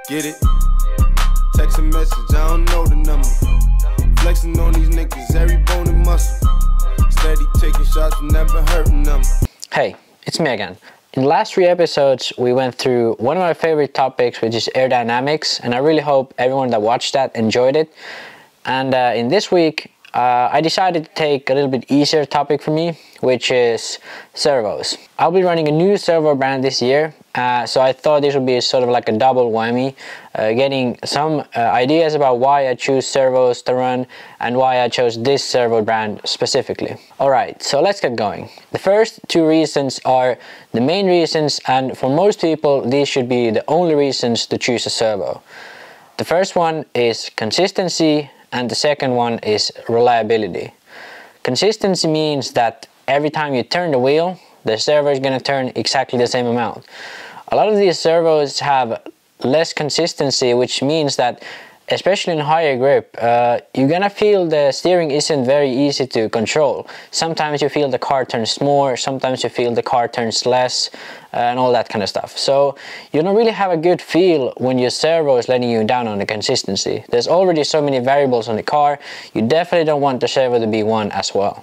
Get it? Text a message, I don't know the number. Flexing on these niggas, every bone and muscle. Steady taking shots, never hurting them. Hey, it's me again. In the last 3 episodes, we went through one of my favorite topics, which is aerodynamics, and I really hope everyone that watched that enjoyed it. And in this week, I decided to take a little bit easier topic for me, which is servos. I'll be running a new servo brand this year, so I thought this would be sort of like a double whammy, getting some ideas about why I choose servos to run and why I chose this servo brand specifically. Alright, so let's get going. The first 2 reasons are the main reasons, and for most people these should be the only reasons to choose a servo. The first one is consistency, and the second one is reliability. Consistency means that every time you turn the wheel, the servo is going to turn exactly the same amount. A lot of these servos have less consistency, which means that especially in higher grip, you're gonna feel the steering isn't very easy to control. Sometimes you feel the car turns more, sometimes you feel the car turns less, and all that kind of stuff. So you don't really have a good feel when your servo is letting you down on the consistency. There's already so many variables on the car, you definitely don't want the servo to be one as well.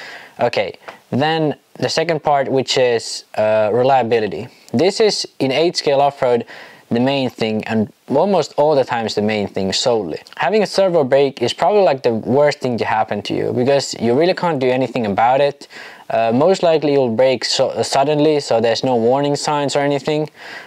Okay, then the second part, which is reliability. This is in 8 scale off-road the main thing, and almost all the times the main thing solely. Having a servo break is probably like the worst thing to happen to you, because you really can't do anything about it. Most likely you'll break suddenly, so there's no warning signs or anything.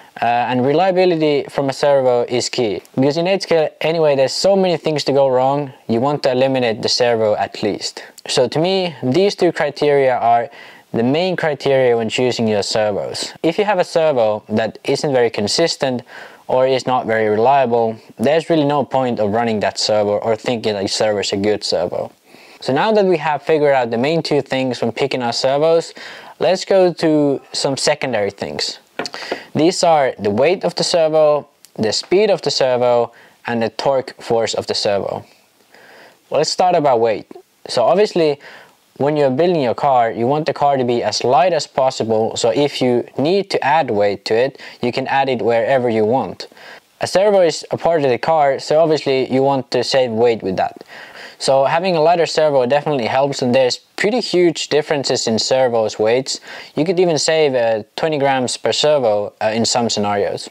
And reliability from a servo is key, because in 8 scale anyway there's so many things to go wrong, you want to eliminate the servo at least. So to me, these 2 criteria are the main criteria when choosing your servos. If you have a servo that isn't very consistent or is not very reliable, there's really no point of running that servo or thinking that your servo is a good servo. So now that we have figured out the main 2 things when picking our servos, let's go to some secondary things. These are the weight of the servo, the speed of the servo, and the torque force of the servo. Well, let's start about weight. So obviously, when you're building your car, you want the car to be as light as possible, so if you need to add weight to it, you can add it wherever you want. A servo is a part of the car, so obviously you want to save weight with that. So having a lighter servo definitely helps, and there's pretty huge differences in servos weights. You could even save 20 grams per servo in some scenarios.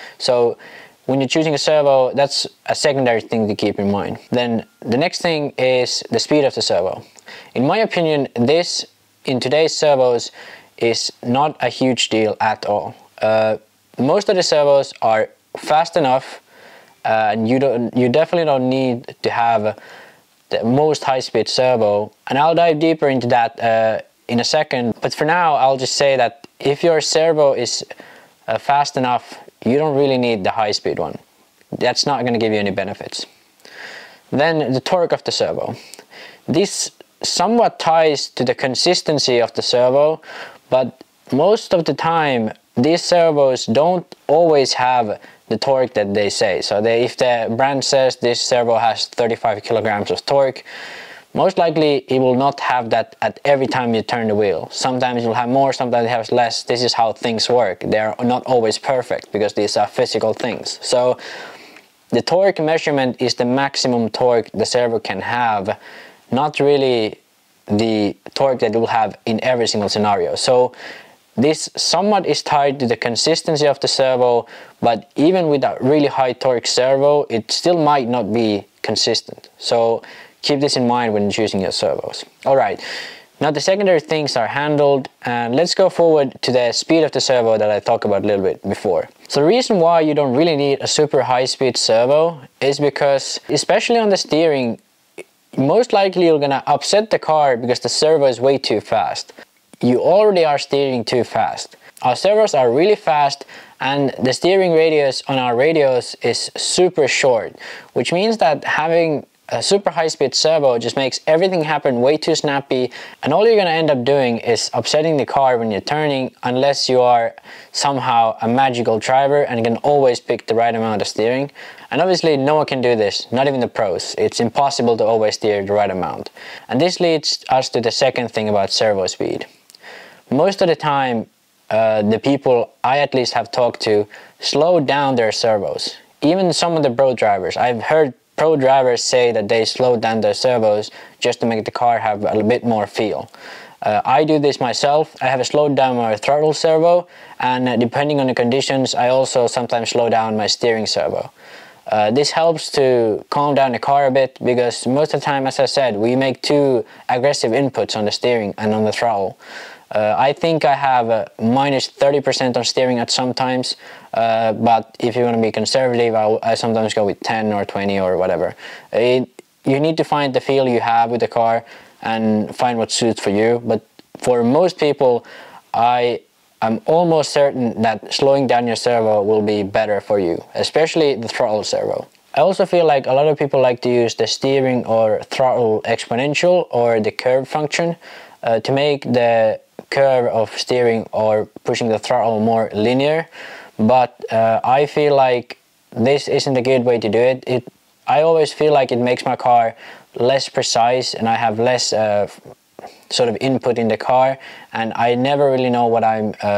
So when you're choosing a servo, that's a secondary thing to keep in mind. Then the next thing is the speed of the servo. In my opinion, this in today's servos is not a huge deal at all. Most of the servos are fast enough, and you definitely don't need to have the most high-speed servo, and I'll dive deeper into that in a second. But for now, I'll just say that if your servo is fast enough, you don't really need the high-speed one. That's not going to give you any benefits. Then the torque of the servo. This somewhat ties to the consistency of the servo, but most of the time these servos don't always have the torque that they say. So if the brand says this servo has 35 kilograms of torque, most likely it will not have that at every time you turn the wheel. Sometimes you'll have more, sometimes it has less. This is how things work. They're not always perfect because these are physical things. So the torque measurement is the maximum torque the servo can have, not really the torque that it will have in every single scenario. So this somewhat is tied to the consistency of the servo, but even with a really high torque servo, it still might not be consistent. So keep this in mind when choosing your servos. Alright, now the secondary things are handled, and let's go forward to the speed of the servo that I talked about a little bit before. So the reason why you don't really need a super high speed servo is because, especially on the steering, most likely you're gonna upset the car because the servo is way too fast. You already are steering too fast. Our servos are really fast, and the steering radius on our radios is super short, which means that having a super high-speed servo just makes everything happen way too snappy, and all you're gonna end up doing is upsetting the car when you're turning, unless you are somehow a magical driver and can always pick the right amount of steering. And obviously no one can do this, not even the pros. It's impossible to always steer the right amount. And this leads us to the second thing about servo speed. Most of the time, the people I at least have talked to slow down their servos. even some of the pro drivers, I've heard pro drivers say that they slow down their servos just to make the car have a bit more feel. I do this myself. I have a slowed down my throttle servo, and depending on the conditions, I also sometimes slow down my steering servo. This helps to calm down the car a bit, because most of the time, as I said, we make too aggressive inputs on the steering and on the throttle. I think I have minus 30% on steering at some times, but if you want to be conservative, I sometimes go with 10 or 20 or whatever. You need to find the feel you have with the car and find what suits for you, but for most people, I'm almost certain that slowing down your servo will be better for you, especially the throttle servo. I also feel like a lot of people like to use the steering or throttle exponential or the curve function to make the curve of steering or pushing the throttle more linear, but I feel like this isn't a good way to do it. I always feel like it makes my car less precise, and I have less sort of input in the car, and I never really know what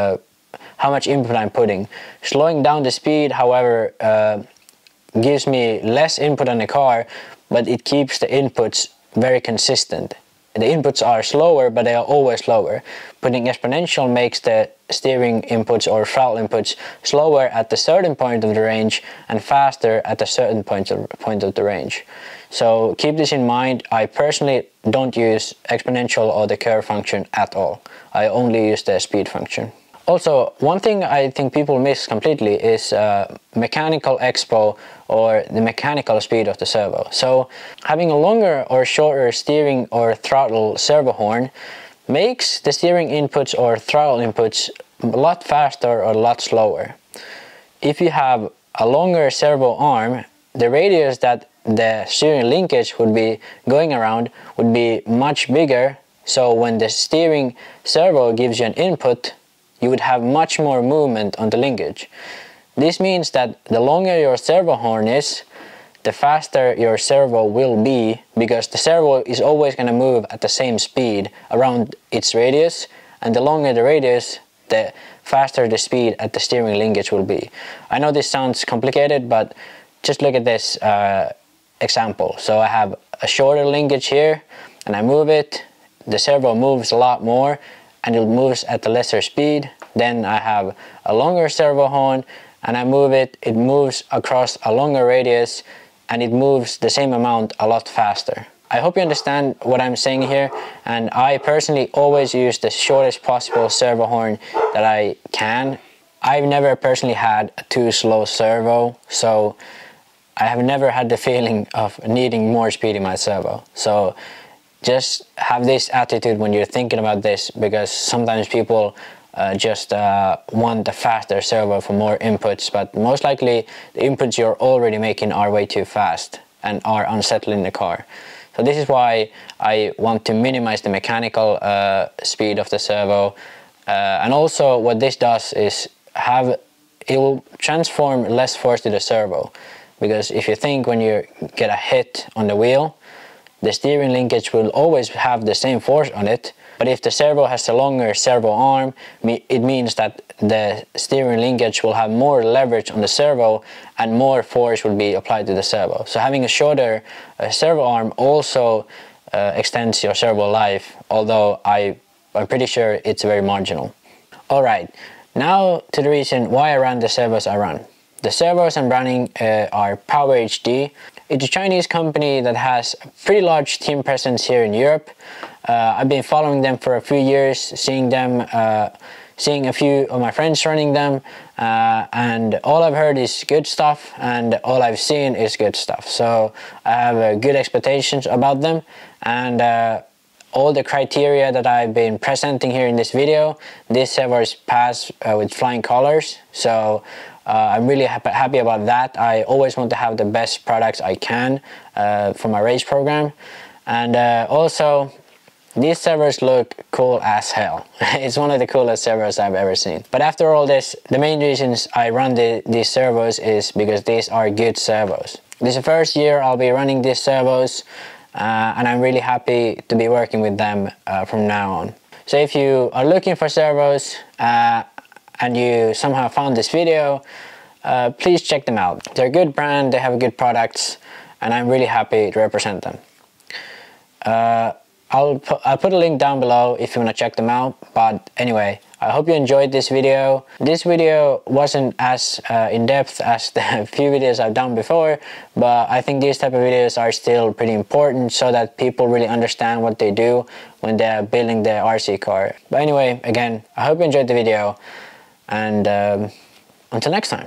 how much input I'm putting. Slowing down the speed, however, gives me less input on the car, but it keeps the inputs very consistent. The inputs are slower, but they are always slower. Putting exponential makes the steering inputs or throttle inputs slower at a certain point of the range and faster at a certain point of the range. So keep this in mind. I personally don't use exponential or the curve function at all. I only use the speed function. Also, one thing I think people miss completely is mechanical expo, or the mechanical speed of the servo. So having a longer or shorter steering or throttle servo horn makes the steering inputs or throttle inputs a lot faster or a lot slower. If you have a longer servo arm, the radius that the steering linkage would be going around would be much bigger, so when the steering servo gives you an input, you would have much more movement on the linkage. This means that the longer your servo horn is, the faster your servo will be, because the servo is always going to move at the same speed around its radius, and the longer the radius, the faster the speed at the steering linkage will be. I know this sounds complicated, but just look at this example. So I have a shorter linkage here, and I move it, the servo moves a lot more, and it moves at a lesser speed. Then I have a longer servo horn, and I move it, it moves across a longer radius, and it moves the same amount a lot faster. I hope you understand what I'm saying here, and I personally always use the shortest possible servo horn that I can. I've never personally had a too slow servo, so I have never had the feeling of needing more speed in my servo. So just have this attitude when you're thinking about this, because sometimes people just want a faster servo for more inputs, but most likely the inputs you're already making are way too fast and are unsettling the car. So this is why I want to minimize the mechanical speed of the servo, and also what this does is it will transform less force to the servo, because if you think when you get a hit on the wheel, the steering linkage will always have the same force on it, but if the servo has a longer servo arm, it means that the steering linkage will have more leverage on the servo and more force will be applied to the servo. So having a shorter servo arm also extends your servo life, although I'm pretty sure it's very marginal. Alright, now to the reason why I run the servos I run. The servos I'm running are Power HD. It's a Chinese company that has a pretty large team presence here in Europe. I've been following them for a few years, seeing a few of my friends running them, and all I've heard is good stuff, and all I've seen is good stuff. So I have good expectations about them, and all the criteria that I've been presenting here in this video, this servo is passed with flying colors. So I'm really happy about that. I always want to have the best products I can for my race program, and also these servos look cool as hell. It's one of the coolest servos I've ever seen. But after all this, the main reasons I run these servos is because these are good servos. This is the first year I'll be running these servos, and I'm really happy to be working with them from now on. So if you are looking for servos and you somehow found this video, please check them out. They're a good brand, they have good products, and I'm really happy to represent them. I'll put a link down below if you want to check them out. But anyway, I hope you enjoyed this video. This video wasn't as in-depth as the few videos I've done before, but I think these type of videos are still pretty important so that people really understand what they do when they're building their RC car. But anyway, again, I hope you enjoyed the video, and until next time.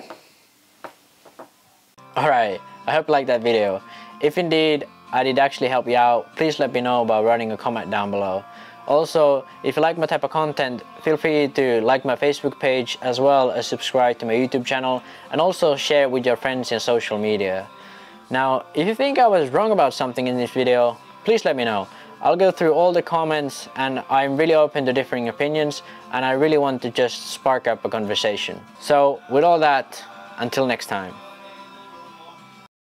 Alright, I hope you liked that video. If indeed I did actually help you out, please let me know by writing a comment down below. Also, if you like my type of content, feel free to like my Facebook page as well as subscribe to my YouTube channel, and also share it with your friends in social media. Now, if you think I was wrong about something in this video, please let me know. I'll go through all the comments, and I'm really open to differing opinions, and I really want to just spark up a conversation. So with all that, until next time.